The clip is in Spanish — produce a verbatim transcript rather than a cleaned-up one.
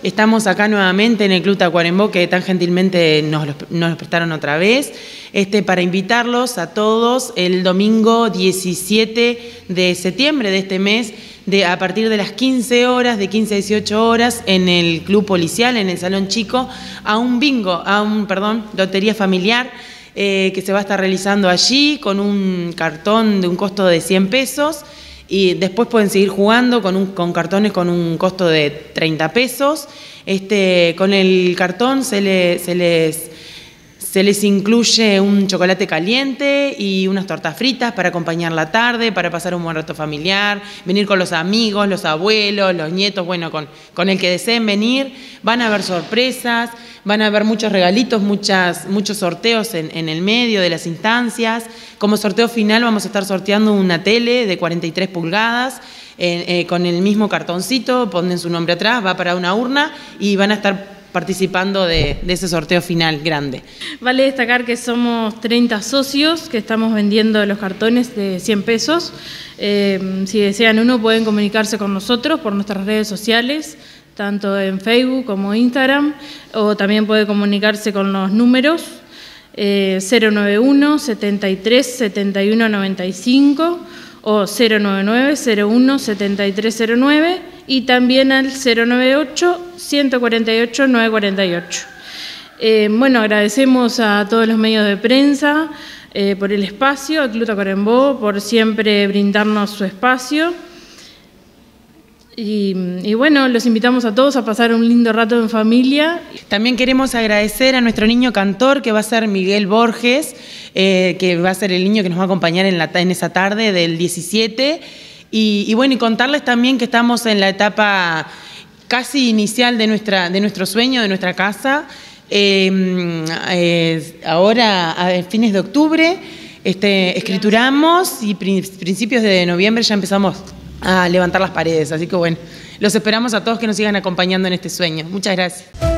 Estamos acá nuevamente en el Club Tacuarembó, que tan gentilmente nos los, nos los prestaron otra vez, este, para invitarlos a todos el domingo diecisiete de septiembre de este mes, de, a partir de las quince horas, de quince a dieciocho horas, en el Club Policial, en el Salón Chico, a un bingo, a un, perdón, lotería familiar, eh, que se va a estar realizando allí con un cartón de un costo de cien pesos. Y después pueden seguir jugando con, un, con cartones con un costo de treinta pesos. Este, con el cartón se, le, se, les, se les incluye un chocolate caliente y unas tortas fritas para acompañar la tarde, para pasar un buen rato familiar, venir con los amigos, los abuelos, los nietos, bueno, con, con el que deseen venir. Van a haber sorpresas, van a haber muchos regalitos, muchas, muchos sorteos en, en el medio de las instancias. Como sorteo final vamos a estar sorteando una tele de cuarenta y tres pulgadas eh, eh, con el mismo cartoncito, ponen su nombre atrás, va para una urna y van a estar participando de, de ese sorteo final grande. Vale destacar que somos treinta socios que estamos vendiendo los cartones de cien pesos. Eh, si desean uno pueden comunicarse con nosotros por nuestras redes sociales, tanto en Facebook como Instagram, o también puede comunicarse con los números eh, cero noventa y uno, setenta y tres, setenta y uno, noventa y cinco o cero noventa y nueve, cero uno, setenta y tres cero nueve y también al cero noventa y ocho, ciento cuarenta y ocho, novecientos cuarenta y ocho. Eh, bueno, agradecemos a todos los medios de prensa eh, por el espacio, al Club Tacuarembó por siempre brindarnos su espacio. Y, y bueno, los invitamos a todos a pasar un lindo rato en familia. También queremos agradecer a nuestro niño cantor, que va a ser Miguel Borges, eh, que va a ser el niño que nos va a acompañar en, la, en esa tarde del diecisiete. Y, y bueno, y contarles también que estamos en la etapa casi inicial de, nuestra, de nuestro sueño, de nuestra casa. Eh, eh, ahora, a fines de octubre, este, escrituramos y principios de noviembre ya empezamos a levantar las paredes. Así que bueno, los esperamos a todos que nos sigan acompañando en este sueño. Muchas gracias.